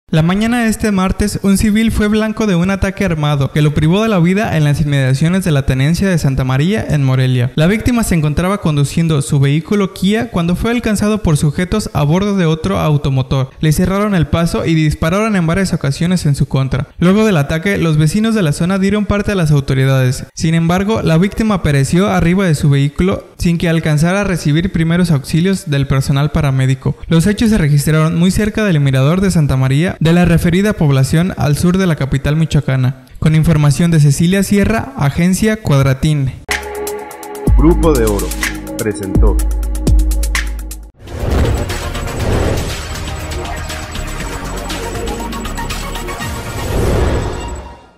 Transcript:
La mañana de este martes, un civil fue blanco de un ataque armado que lo privó de la vida en las inmediaciones de la tenencia de Santa María, en Morelia. La víctima se encontraba conduciendo su vehículo Kia cuando fue alcanzado por sujetos a bordo de otro automotor. Le cerraron el paso y dispararon en varias ocasiones en su contra. Luego del ataque, los vecinos de la zona dieron parte a las autoridades. Sin embargo, la víctima pereció arriba de su vehículo sin que alcanzara a recibir primeros auxilios del personal paramédico. Los hechos se registraron muy cerca del mirador de Santa María de la referida población al sur de la capital michoacana. Con información de Cecilia Sierra, Agencia Cuadratín. Grupo de Oro presentó